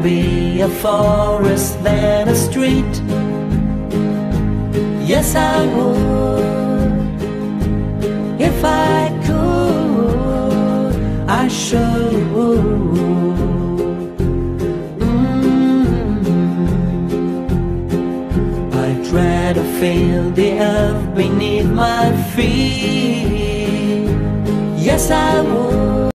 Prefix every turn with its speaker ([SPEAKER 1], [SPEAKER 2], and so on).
[SPEAKER 1] be a forest than a street. Yes, I would. If I could, I should. I'd rather feel the earth beneath my feet. Yes, I would.